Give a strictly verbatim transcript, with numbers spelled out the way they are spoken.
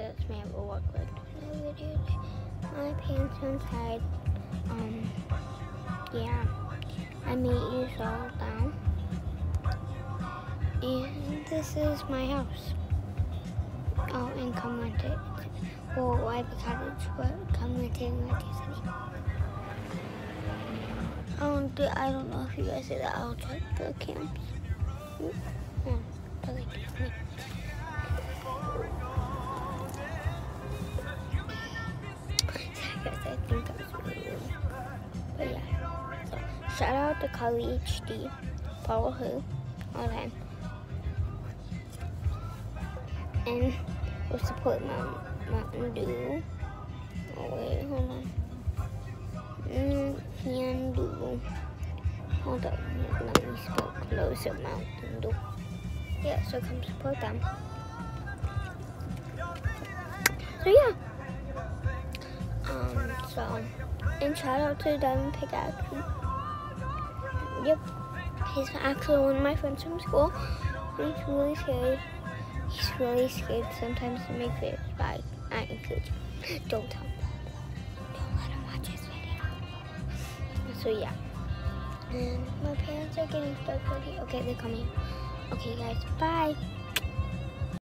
that's me have a work with the video. My pants inside. Um, yeah, I made you all down. And this is my house. Oh, and come rent it. Well, I have a cottage, but come rent it in Liberty City. I don't, do, I don't know if you guys see that. I'll check the camps. Oh, but like me. I think that's really weird. But yeah. So, shout out to Carly H D. Follow her all the time. And we'll support Mount, Mountain Dew. Oh wait, hold on. Mountain Dew. Hold on, let me spell close up Mountain Dew. Yeah, so come support them. So yeah. Um, so, and shout out to Diamond Pickaxe. Yep. He's actually one of my friends from school. He's really scared. He's really scared sometimes to make videos, but I, I encourage him. Don't tell him. Don't let him watch his video. So yeah. And my parents are getting stuck with it. Okay, they're coming. Okay guys, bye.